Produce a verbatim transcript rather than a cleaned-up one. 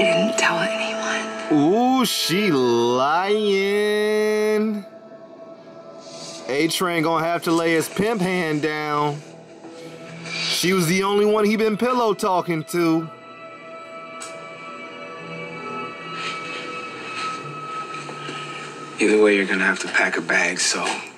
didn't tell anyone. Ooh, she lying. A-Train gonna have to lay his pimp hand down. She was the only one he been pillow talking to. Either way, you're gonna have to pack a bag, so